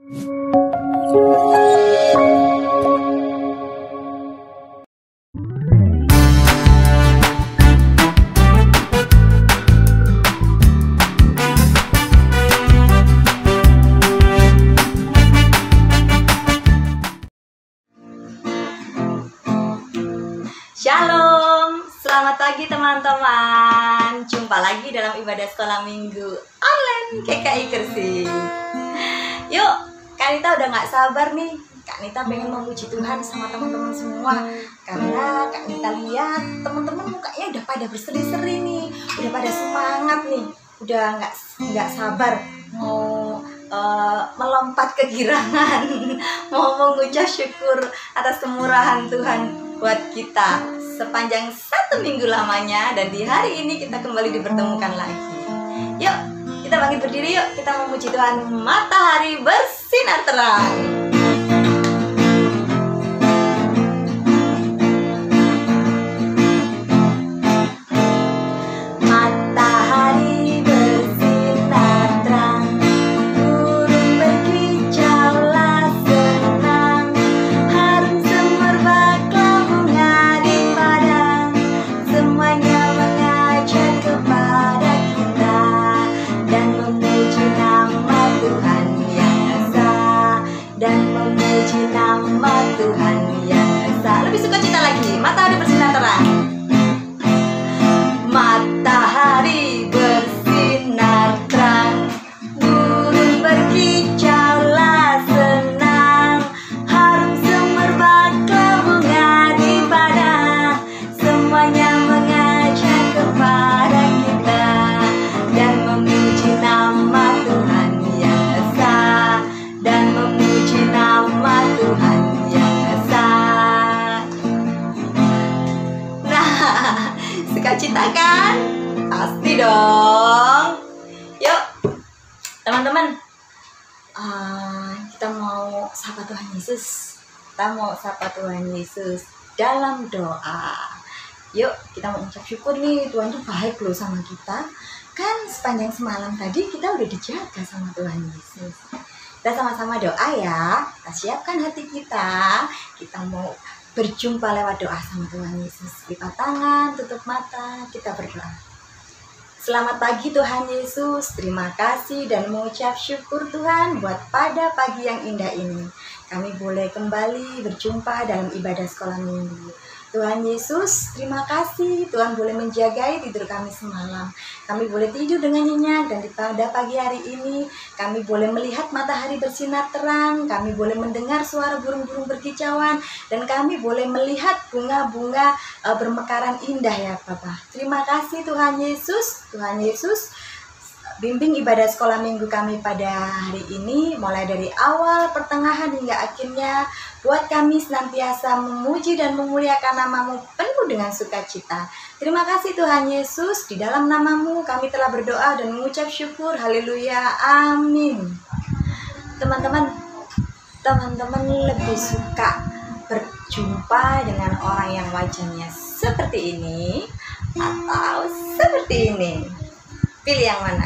Shalom, selamat pagi teman-teman. Jumpa lagi dalam ibadah sekolah minggu online KKI Kersing. Yuk, Kak Nita udah gak sabar nih. Kak Nita pengen memuji Tuhan sama teman-teman semua. Karena Kak Nita lihat teman-teman mukanya udah pada berseri-seri nih, udah pada semangat nih, udah nggak sabar mau melompat kegirangan, mau mengucap syukur atas kemurahan Tuhan buat kita sepanjang 1 minggu lamanya. Dan di hari ini kita kembali dipertemukan lagi. Yuk, kita bangkit berdiri yuk. Kita memuji Tuhan. Matahari bersinar terang. Matahari bersinar terang. Matahari bersinar terang, burung berkicaulah senang, harum semerbaklah bunga di padang, semuanya mengajak kepada kita dan memuji nama Tuhan yang esa, dan memuji nama Tuhan yang esa. Sukacita kan? Pasti dong. Yuk teman-teman, kita mau sapa Tuhan Yesus. Kita mau sapa Tuhan Yesus dalam doa. Yuk kita mau ucap syukur nih, Tuhan tuh baik loh sama kita. Kan sepanjang semalam tadi kita udah dijaga sama Tuhan Yesus. Kita sama-sama doa ya. Kita siapkan hati kita. Kita mau berjumpa lewat doa sama Tuhan Yesus. Lipat tangan, tutup mata, kita berdoa. Selamat pagi Tuhan Yesus. Terima kasih dan mengucap syukur Tuhan buat pada pagi yang indah ini. Kami boleh kembali berjumpa dalam ibadah sekolah minggu. Tuhan Yesus, terima kasih Tuhan boleh menjagai tidur kami semalam. Kami boleh tidur dengan nyenyak, dan pada pagi hari ini kami boleh melihat matahari bersinar terang, kami boleh mendengar suara burung-burung berkicauan, dan kami boleh melihat bunga-bunga bermekaran indah ya Bapa. Terima kasih Tuhan Yesus. Tuhan Yesus, bimbing ibadah sekolah minggu kami pada hari ini, mulai dari awal, pertengahan hingga akhirnya. Buat kami senantiasa memuji dan memuliakan nama-Mu penuh dengan sukacita. Terima kasih Tuhan Yesus. Di dalam nama-Mu kami telah berdoa dan mengucap syukur. Haleluya. Amin. Teman-teman lebih suka berjumpa dengan orang yang wajahnya seperti ini atau seperti ini? Pilih yang mana?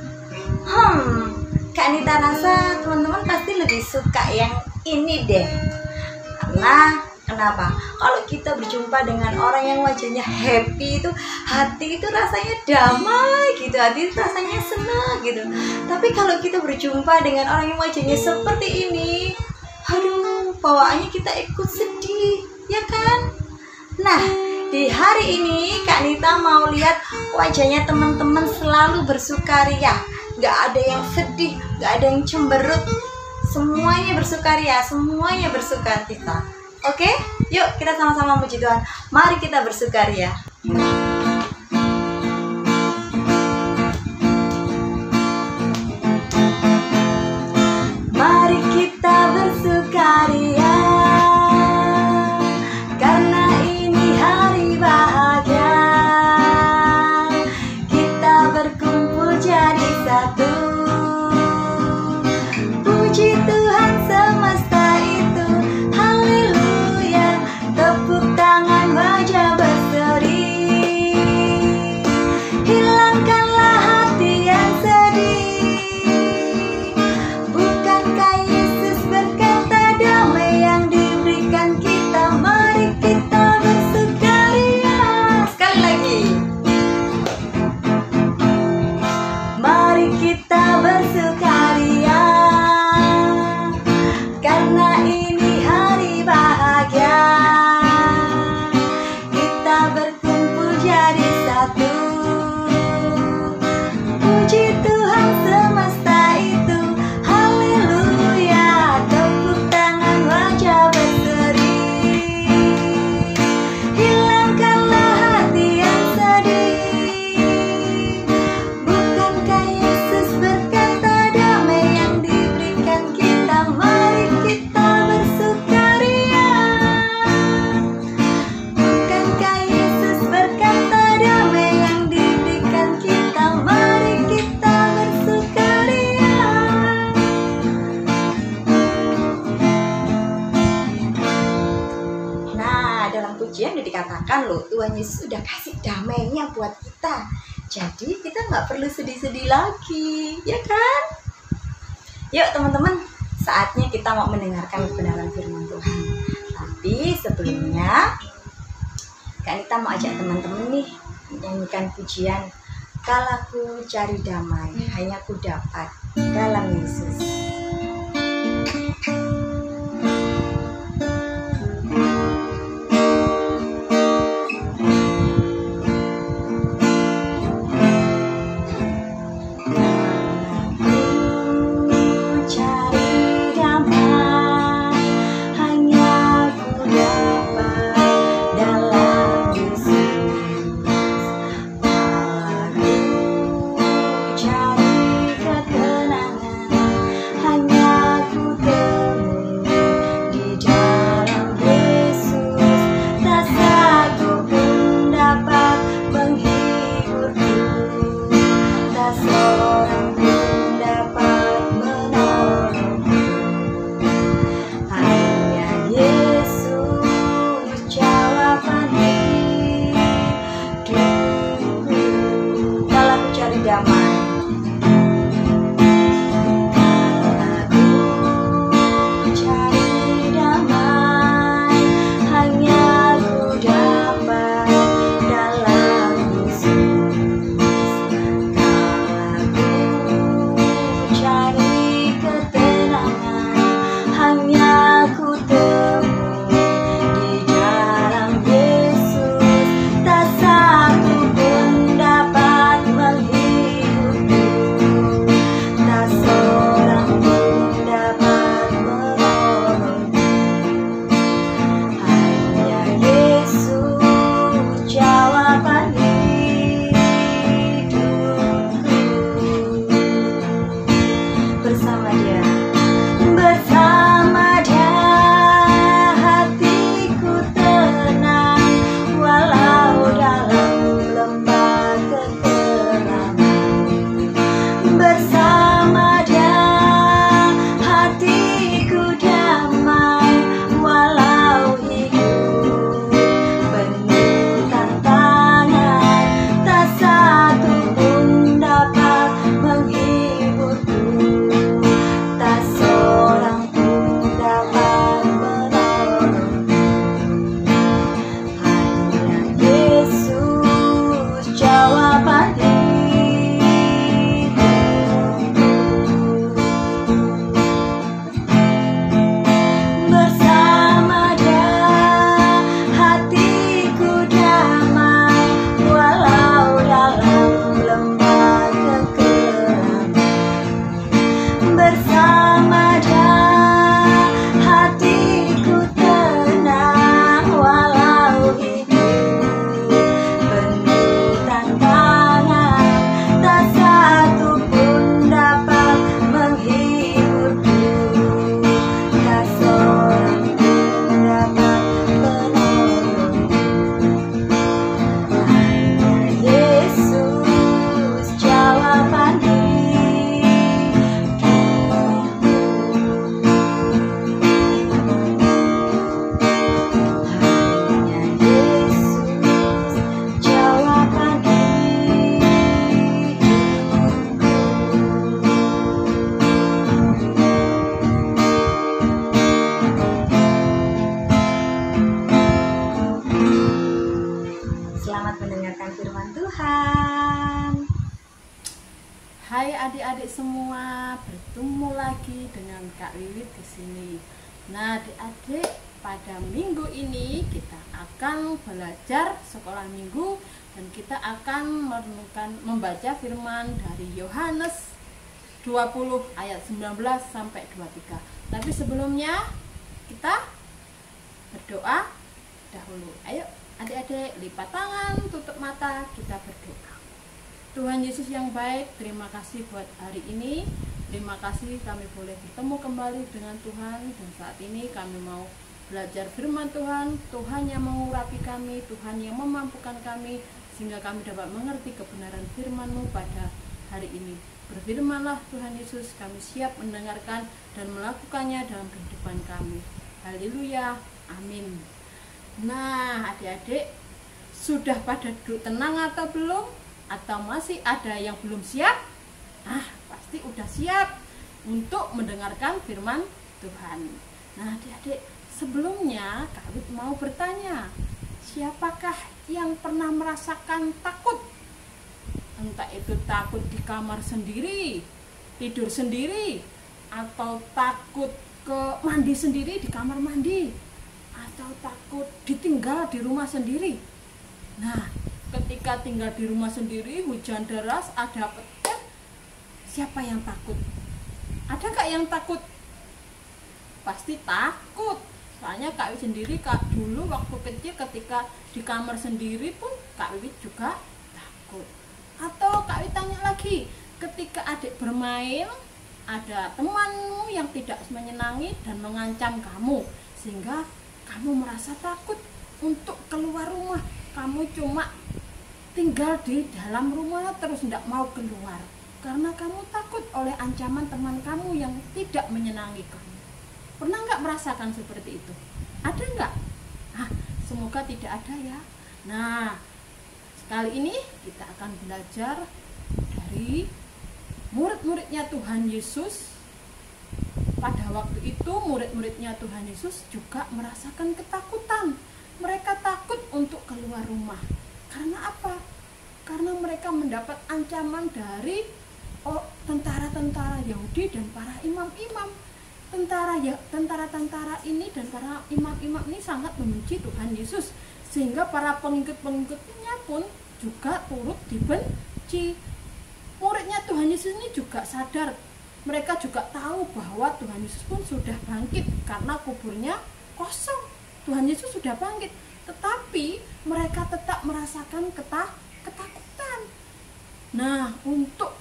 Kak Nita rasa teman-teman pasti lebih suka yang ini deh. Karena kenapa? Kalau kita berjumpa dengan orang yang wajahnya happy itu, hati itu rasanya damai gitu, hati itu rasanya senang gitu. Tapi kalau kita berjumpa dengan orang yang wajahnya seperti ini, aduh, bawaannya kita ikut sedih, ya kan? Nah, di hari ini Kak Nita mau lihat wajahnya teman-teman selalu bersukaria. Gak ada yang sedih, gak ada yang cemberut. Semuanya bersukaria, semuanya bersukacita. Oke? Yuk kita sama-sama puji Tuhan. Mari kita bersukaria. Mari kita bersukaria, karena ini hari bahagia. Kita berkumpul jadi satu. Puji Tuhan semesta itu, haleluya. Tepuk tangan wajah berseri. Kan loh, Tuhan Yesus sudah kasih damainya buat kita. Jadi kita nggak perlu sedih-sedih lagi, ya kan? Yuk teman-teman, saatnya kita mau mendengarkan kebenaran firman Tuhan. Tapi sebelumnya, Kak Anita mau ajak teman-teman nih menyanyikan pujian "Kalau ku cari damai, hanya ku dapat dalam Yesus." Hai adik-adik semua, bertemu lagi dengan Kak Wiwit di sini. Nah, adik-adik, pada minggu ini kita akan belajar sekolah minggu dan kita akan membaca firman dari Yohanes 20 ayat 19 sampai 23. Tapi sebelumnya kita berdoa dahulu. Ayo adik-adik, lipat tangan, tutup mata, kita berdoa. Tuhan Yesus yang baik, terima kasih buat hari ini. Terima kasih kami boleh bertemu kembali dengan Tuhan. Dan saat ini kami mau belajar firman Tuhan. Tuhan yang mengurapi kami, Tuhan yang memampukan kami, sehingga kami dapat mengerti kebenaran firman-Mu pada hari ini. Berfirmanlah Tuhan Yesus, kami siap mendengarkan dan melakukannya dalam kehidupan kami. Haleluya, amin. Nah adik-adik, Sudah pada duduk tenang atau belum? Atau masih ada yang belum siap? Pasti udah siap untuk mendengarkan firman Tuhan. Nah, adik-adik, sebelumnya Kak Wit mau bertanya, siapakah yang pernah merasakan takut? Entah itu takut di kamar sendiri, tidur sendiri, atau takut ke mandi sendiri di kamar mandi, atau takut ditinggal di rumah sendiri. Nah, ketika tinggal di rumah sendiri, hujan deras, ada petir, siapa yang takut? Ada nggak yang takut? Pasti takut. Soalnya Kak Wit sendiri dulu waktu kecil ketika di kamar sendiri pun Kak Wit juga takut. Atau Kak Wit tanya lagi, ketika adik bermain, ada temanmu yang tidak menyenangi dan mengancam kamu, sehingga kamu merasa takut untuk keluar rumah. Kamu cuma tinggal di dalam rumah terus tidak mau keluar, karena kamu takut oleh ancaman teman kamu yang tidak menyenangi kamu. Pernah nggak merasakan seperti itu? Ada nggak? Semoga tidak ada ya. Nah, kali ini kita akan belajar dari murid-muridnya Tuhan Yesus. Pada waktu itu murid-muridnya Tuhan Yesus juga merasakan ketakutan. Mereka takut untuk keluar rumah. Karena apa? Karena mereka mendapat ancaman dari tentara-tentara Yahudi dan para imam-imam. Tentara-tentara ini dan para imam-imam ini sangat membenci Tuhan Yesus, sehingga para pengikut-pengikutnya pun juga turut dibenci. Muridnya Tuhan Yesus ini juga sadar, mereka juga tahu bahwa Tuhan Yesus pun sudah bangkit karena kuburnya kosong. Tuhan Yesus sudah bangkit, tetapi mereka tetap merasakan ketakutan. Nah, untuk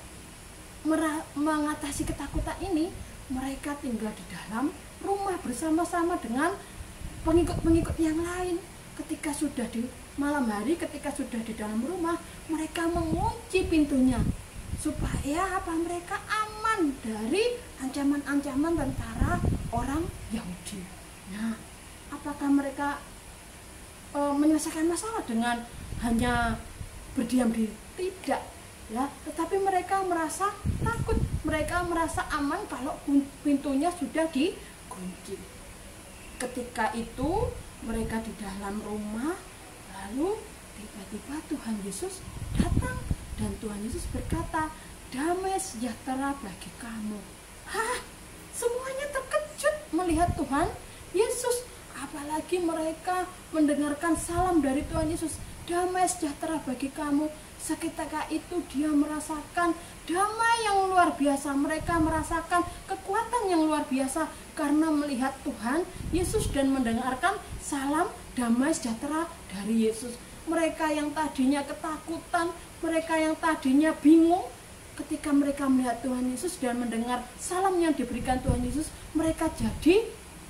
mengatasi ketakutan ini, mereka tinggal di dalam rumah bersama-sama dengan pengikut-pengikut yang lain. Ketika sudah di malam hari, ketika sudah di dalam rumah, mereka mengunci pintunya supaya mereka aman dari ancaman-ancaman tentara orang Yahudi. Nah, apakah mereka menyelesaikan masalah dengan hanya berdiam diri? Tidak ya, tetapi mereka merasa takut, mereka merasa aman kalau pintunya sudah dikunci. Ketika itu mereka di dalam rumah, lalu tiba-tiba Tuhan Yesus datang dan Tuhan Yesus berkata, damai sejahtera bagi kamu. Semuanya terkejut melihat Tuhan Yesus, apalagi mereka mendengarkan salam dari Tuhan Yesus, damai sejahtera bagi kamu. Seketika itu dia merasakan damai yang luar biasa. Mereka merasakan kekuatan yang luar biasa karena melihat Tuhan Yesus dan mendengarkan salam damai sejahtera dari Yesus. Mereka yang tadinya ketakutan, mereka yang tadinya bingung, ketika mereka melihat Tuhan Yesus dan mendengar salam yang diberikan Tuhan Yesus, mereka jadi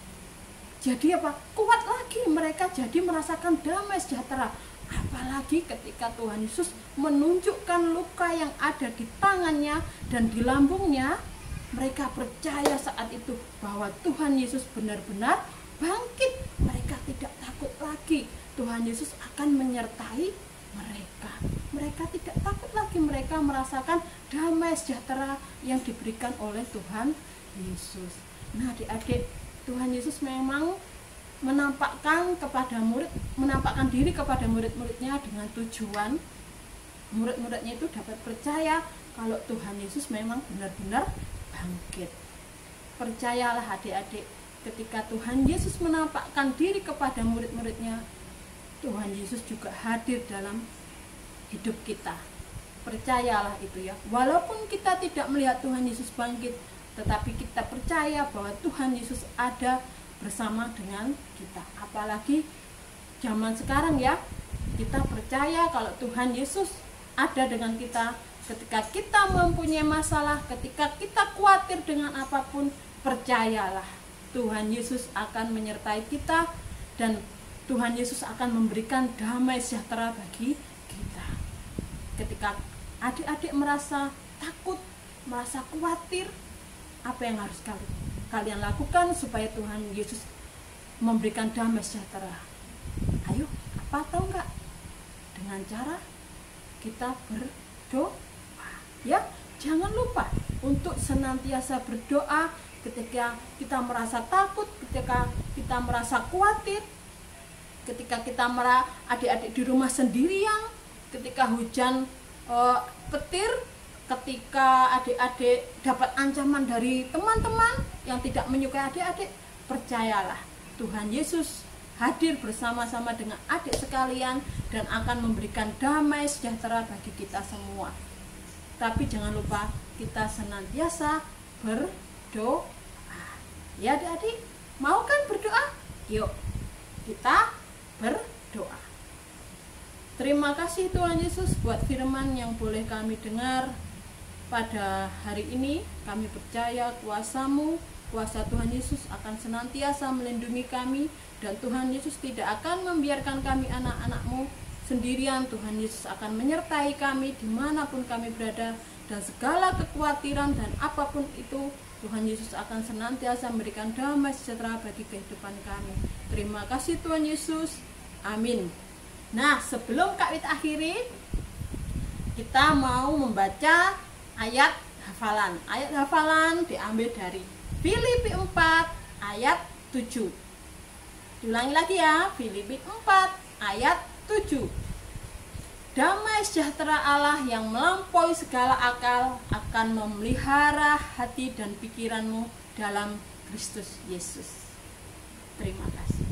kuat lagi. Mereka jadi merasakan damai sejahtera. Apalagi ketika Tuhan Yesus menunjukkan luka yang ada di tangannya dan di lambungnya, mereka percaya saat itu bahwa Tuhan Yesus benar-benar bangkit. Mereka tidak takut lagi. Tuhan Yesus akan menyertai mereka. Mereka tidak takut lagi. Mereka merasakan damai sejahtera yang diberikan oleh Tuhan Yesus. Nah, adik-adik, Tuhan Yesus memang menampakkan diri kepada murid-muridnya dengan tujuan murid-muridnya itu dapat percaya kalau Tuhan Yesus memang benar-benar bangkit. Percayalah adik-adik, ketika Tuhan Yesus menampakkan diri kepada murid-muridnya, Tuhan Yesus juga hadir dalam hidup kita. Percayalah itu ya. Walaupun kita tidak melihat Tuhan Yesus bangkit, tetapi kita percaya bahwa Tuhan Yesus ada bersama dengan kita. Apalagi zaman sekarang ya, kita percaya kalau Tuhan Yesus ada dengan kita. Ketika kita mempunyai masalah, ketika kita khawatir dengan apapun, percayalah Tuhan Yesus akan menyertai kita dan Tuhan Yesus akan memberikan damai sejahtera bagi kita. Ketika adik-adik merasa takut, merasa khawatir, apa yang harus kalian lakukan supaya Tuhan Yesus memberikan damai sejahtera? Ayo, apa tahu nggak? dengan cara kita berdoa. Ya, jangan lupa untuk senantiasa berdoa ketika kita merasa takut, ketika kita merasa khawatir, ketika kita adik-adik di rumah sendirian, ketika hujan petir, ketika adik-adik dapat ancaman dari teman-teman yang tidak menyukai adik-adik. Percayalah, Tuhan Yesus hadir bersama-sama dengan adik sekalian dan akan memberikan damai sejahtera bagi kita semua. Tapi jangan lupa kita senantiasa berdoa. Ya adik-adik, mau kan berdoa? Yuk, kita berdoa. Terima kasih Tuhan Yesus buat firman yang boleh kami dengar pada hari ini. Kami percaya kuasa-Mu, kuasa Tuhan Yesus akan senantiasa melindungi kami, dan Tuhan Yesus tidak akan membiarkan kami anak-anak-Mu sendirian. Tuhan Yesus akan menyertai kami dimanapun kami berada, dan segala kekhawatiran dan apapun itu, Tuhan Yesus akan senantiasa memberikan damai sejahtera bagi kehidupan kami. Terima kasih Tuhan Yesus. Amin. Nah, sebelum Kak Wit akhiri, kita mau membaca ayat hafalan. Ayat hafalan diambil dari Filipi 4 ayat 7. Diulangi lagi ya, Filipi 4 ayat 7. Damai sejahtera Allah yang melampaui segala akal akan memelihara hati dan pikiranmu dalam Kristus Yesus. Terima kasih.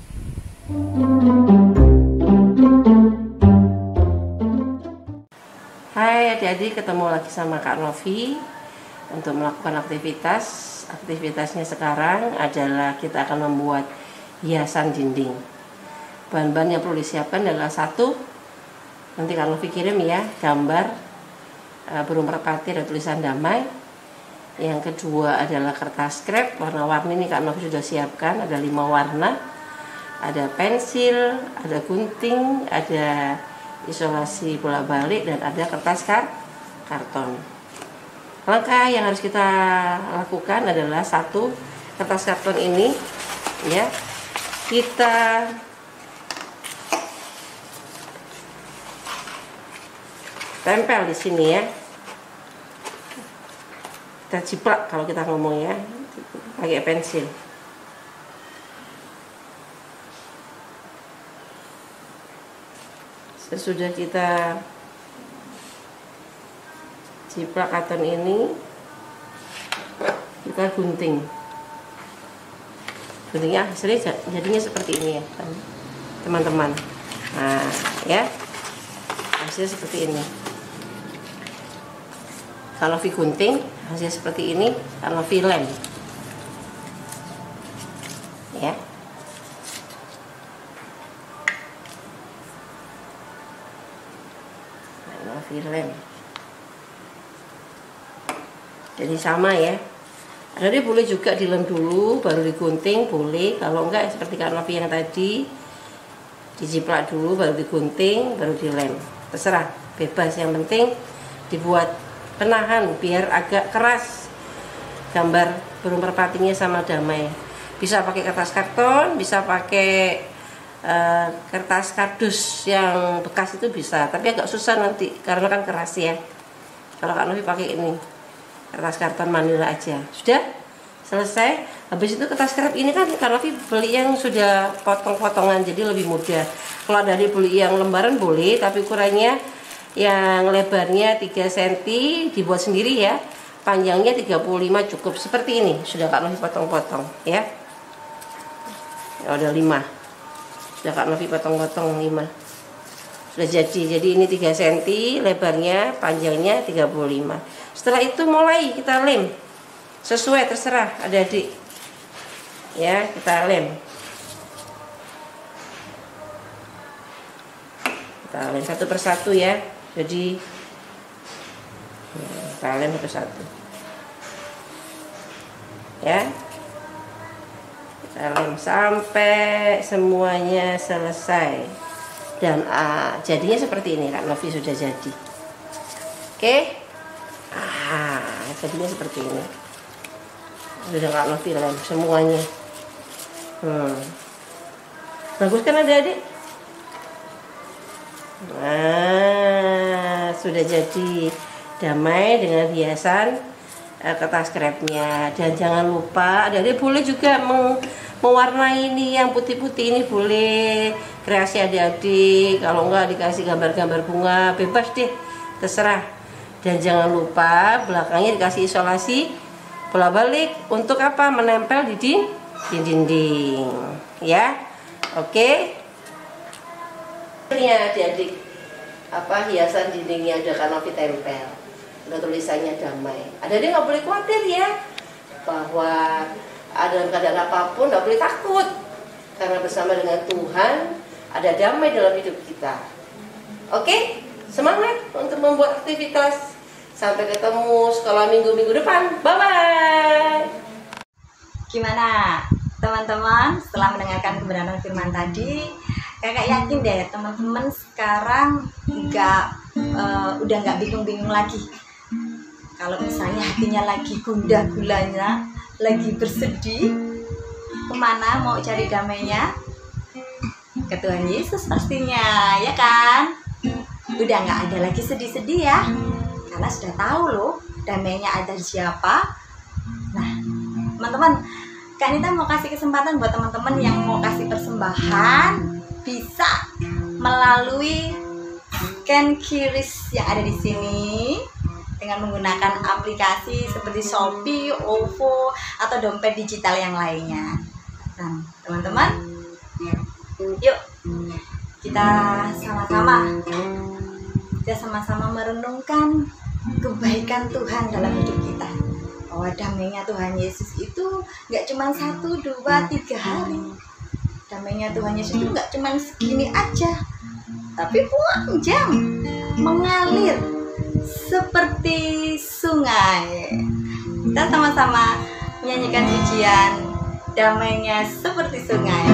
Hai adik-adik, ketemu lagi sama Kak Novi untuk melakukan aktivitas. Aktivitasnya sekarang adalah kita akan membuat hiasan dinding. Bahan-bahan yang perlu disiapkan adalah satu, nanti Kak Novi kirim ya, gambar burung merpati dan tulisan damai. Yang kedua adalah kertas krep warna-warni, ini Kak Novi sudah siapkan, ada 5 warna. Ada pensil, ada gunting, ada isolasi bola balik, dan ada kertas karton. Langkah yang harus kita lakukan adalah satu, kertas karton ini ya kita tempel di sini ya, kita ciplak kalau kita ngomong ya, pakai pensil. Sesudah kita ciplak karton ini, kita gunting. Guntingnya hasilnya jadinya seperti ini ya teman-teman. Nah ya, hasilnya seperti ini. Kalau vi gunting hasilnya seperti ini, kalau vi lem ya. Lem. Jadi sama ya. Jadi boleh juga dilem dulu baru digunting, boleh. Kalau enggak seperti Kak Novi yang tadi, diciplak dulu baru digunting baru dilem. Terserah, bebas, yang penting dibuat penahan biar agak keras gambar burung merpatinya sama damai. Bisa pakai kertas karton, bisa pakai kertas kardus yang bekas itu bisa, tapi agak susah nanti karena kan keras ya. Kalau Kak Novi pakai ini kertas karton manila aja, sudah selesai. Habis itu kertas krep ini kan Kak Novi beli yang sudah potong-potongan, jadi lebih mudah. Kalau dari beli yang lembaran boleh, tapi ukurannya yang lebarnya 3 cm dibuat sendiri ya, panjangnya 35 cukup. Seperti ini sudah Kak Novi potong-potong ya. Ada 5. Sudah Kak Novi potong-potong 5. Sudah jadi ini 3 cm lebarnya, panjangnya 35. Setelah itu mulai kita lem sesuai, terserah adik-adik ya, kita lem satu persatu ya. Jadi kita lem satu-satu ya. Kita lem sampai semuanya selesai, dan jadinya seperti ini. Kak Novi sudah jadi. Oke, jadinya seperti ini. Sudah Kak Novi lem semuanya. Bagus kan adik-adik? Nah, sudah jadi damai dengan hiasan kertas krepnya. Dan jangan lupa, adik-adik boleh juga mewarnai ini yang putih-putih ini, boleh kreasi adik-adik. Kalau enggak dikasih gambar-gambar bunga, bebas deh, terserah. Dan jangan lupa belakangnya dikasih isolasi bola balik untuk apa? Menempel di dinding, ya. Oke. Ini adik-adik, apa hiasan dindingnya ada kanopi tempel, ada tulisannya damai. Adik-adik nggak boleh khawatir ya, bahwa dalam keadaan apapun nggak boleh takut, karena bersama dengan Tuhan ada damai dalam hidup kita. Oke, semangat untuk membuat aktivitas. Sampai ketemu sekolah minggu depan. Bye-bye. Gimana teman-teman setelah mendengarkan kebenaran firman tadi? Kakak yakin deh teman-teman sekarang udah nggak bingung-bingung lagi. Kalau misalnya hatinya lagi gundah gulana, lagi bersedih, kemana mau cari damainya? Ke Tuhan Yesus pastinya, ya kan? Udah nggak ada lagi sedih-sedih ya, karena sudah tahu loh damainya ada di siapa. Nah teman-teman, Kak Nita mau kasih kesempatan buat teman-teman yang mau kasih persembahan, bisa melalui scan QRIS yang ada di sini dengan menggunakan aplikasi seperti Shopee, OVO, atau dompet digital yang lainnya. Nah teman-teman, yuk kita sama-sama merenungkan kebaikan Tuhan dalam hidup kita, bahwa damainya Tuhan Yesus itu nggak cuma 1, 2, 3 hari. Damainya Tuhan Yesus itu nggak cuma segini aja, tapi panjang, mengalir seperti sungai. Kita sama-sama menyanyikan pujian damainya seperti sungai.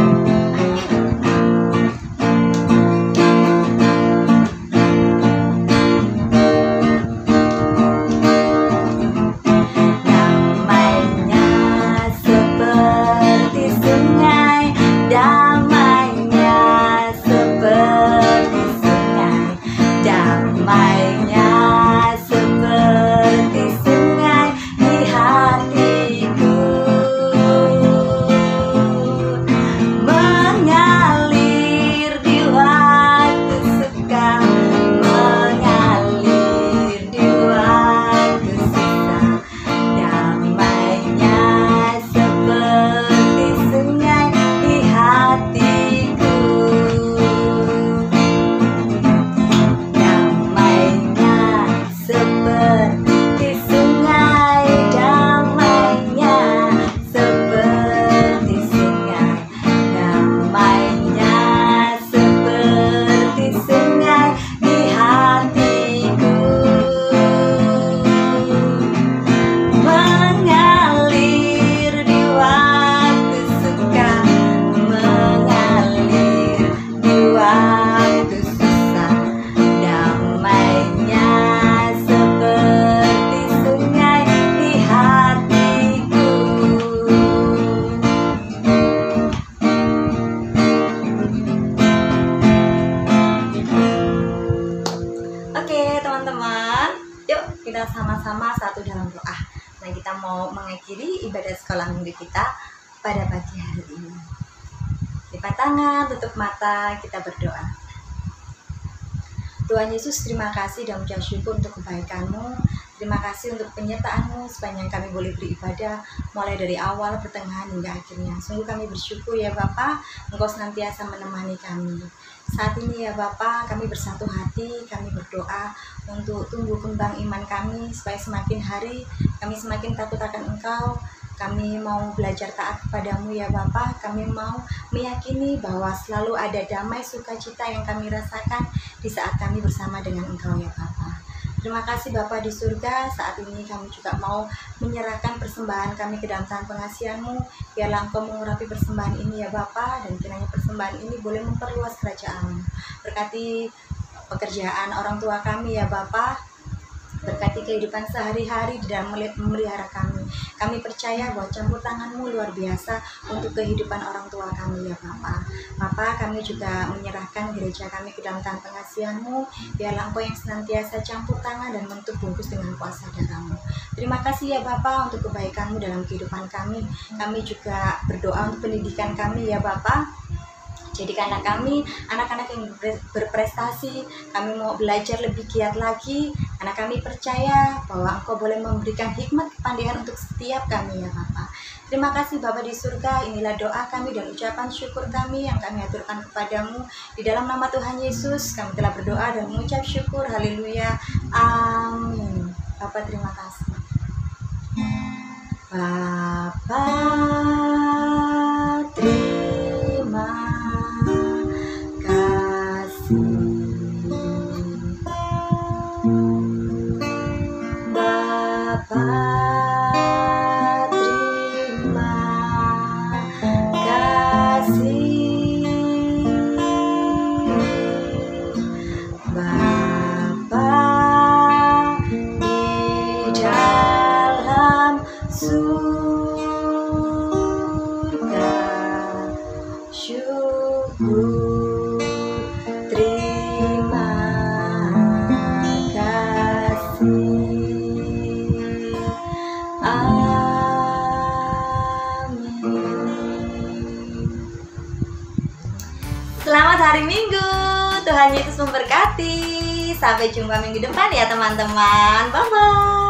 Sama-sama satu dalam doa. Nah kita mau mengakhiri ibadah sekolah minggu kita pada pagi hari ini. Lipat tangan, tutup mata, kita berdoa. Tuhan Yesus, terima kasih dan ucap syukur untuk kebaikan-Mu. Terima kasih untuk penyertaan-Mu sepanjang kami boleh beribadah mulai dari awal, pertengahan hingga akhirnya. Sungguh kami bersyukur ya Bapa, Engkau senantiasa menemani kami. Saat ini ya Bapa, kami bersatu hati, kami berdoa untuk tumbuh kembang iman kami supaya semakin hari kami semakin takut akan Engkau. Kami mau belajar taat kepadamu ya Bapa. Kami mau meyakini bahwa selalu ada damai sukacita yang kami rasakan di saat kami bersama dengan Engkau ya Bapa. Terima kasih Bapa di surga. Saat ini kami juga mau menyerahkan persembahan kami ke dalam tangan pengasihan-Mu. Biarlah Engkau mengurapi persembahan ini ya Bapa, dan kiranya persembahan ini boleh memperluas kerajaan-Mu. Berkati pekerjaan orang tua kami ya Bapa. Berkati kehidupan sehari-hari di dalam memelihara kami. Kami percaya bahwa campur tangan-Mu luar biasa untuk kehidupan orang tua kami ya Bapa. Bapa, kami juga menyerahkan gereja kami ke dalam tangan pengasihan-Mu. Biarlah Engkau yang senantiasa campur tangan dan mentutup bungkus dengan kuasa darah-Mu. Terima kasih ya Bapa untuk kebaikan-Mu dalam kehidupan kami. Kami juga berdoa untuk pendidikan kami ya Bapa. Jadikanlah kami anak-anak yang berprestasi. Kami mau belajar lebih giat lagi, karena kami percaya bahwa Engkau boleh memberikan hikmat kepandaian untuk setiap kami ya Bapa. Terima kasih Bapa di surga. Inilah doa kami dan ucapan syukur kami yang kami aturkan kepadamu. Di dalam nama Tuhan Yesus kami telah berdoa dan mengucap syukur. Haleluya. Amin. Bapa, terima kasih. Bapa, terima kasih. Bapa, terima kasih. Bapa di dalam surga, syukur, terima kasih. Amin. Selamat hari Minggu. Tuhan Yesus memberkati. Sampai jumpa minggu depan ya teman-teman. Bye-bye.